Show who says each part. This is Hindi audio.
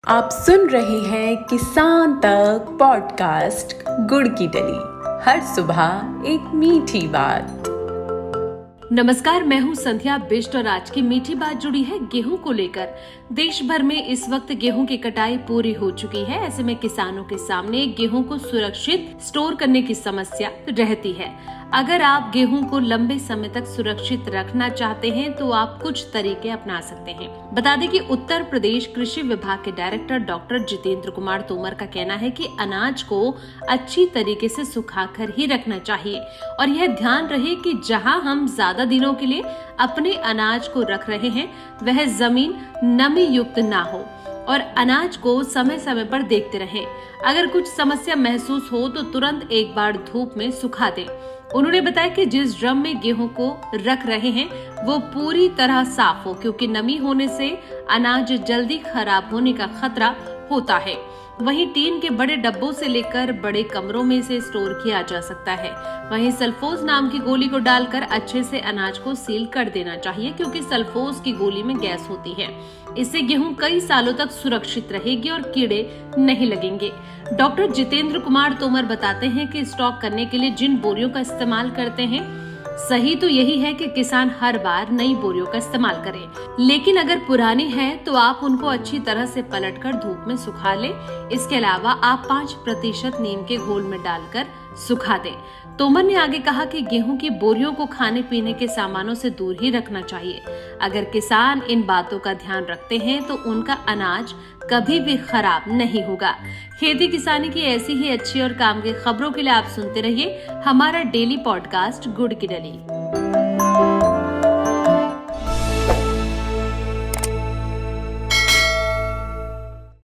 Speaker 1: आप सुन रहे हैं किसान तक पॉडकास्ट गुड़ की डली। हर सुबह एक मीठी बात।
Speaker 2: नमस्कार, मैं हूं संध्या बिष्ट और आज की मीठी बात जुड़ी है गेहूं को लेकर। देश भर में इस वक्त गेहूं की कटाई पूरी हो चुकी है। ऐसे में किसानों के सामने गेहूं को सुरक्षित स्टोर करने की समस्या रहती है। अगर आप गेहूं को लंबे समय तक सुरक्षित रखना चाहते हैं तो आप कुछ तरीके अपना सकते हैं। बता दें कि उत्तर प्रदेश कृषि विभाग के डायरेक्टर डॉक्टर जितेंद्र कुमार तोमर का कहना है कि अनाज को अच्छी तरीके से सुखाकर ही रखना चाहिए और यह ध्यान रहे कि जहां हम ज्यादा दिनों के लिए अपने अनाज को रख रहे हैं वह जमीन नमी युक्त ना हो और अनाज को समय समय पर देखते रहें। अगर कुछ समस्या महसूस हो तो तुरंत एक बार धूप में सुखा दें। उन्होंने बताया कि जिस ड्रम में गेहूं को रख रहे हैं वो पूरी तरह साफ हो, क्योंकि नमी होने से अनाज जल्दी खराब होने का खतरा होता है। वहीं टीन के बड़े डब्बों से लेकर बड़े कमरों में इसे स्टोर किया जा सकता है। वहीं सल्फोज नाम की गोली को डालकर अच्छे से अनाज को सील कर देना चाहिए, क्योंकि सल्फोज की गोली में गैस होती है। इससे गेहूं कई सालों तक सुरक्षित रहेगी और कीड़े नहीं लगेंगे। डॉक्टर जितेंद्र कुमार तोमर बताते हैं कि स्टॉक करने के लिए जिन बोरियों का इस्तेमाल करते हैं, सही तो यही है कि किसान हर बार नई बोरियों का इस्तेमाल करें, लेकिन अगर पुरानी है तो आप उनको अच्छी तरह से पलटकर धूप में सुखा लें। इसके अलावा आप 5% नीम के घोल में डालकर सुखा दें। तोमर ने आगे कहा कि गेहूं की बोरियों को खाने पीने के सामानों से दूर ही रखना चाहिए। अगर किसान इन बातों का ध्यान रखते हैं तो उनका अनाज कभी भी खराब नहीं होगा। खेती किसानी की ऐसी ही अच्छी और काम की खबरों के लिए आप सुनते रहिए हमारा डेली पॉडकास्ट गुड़ की डली।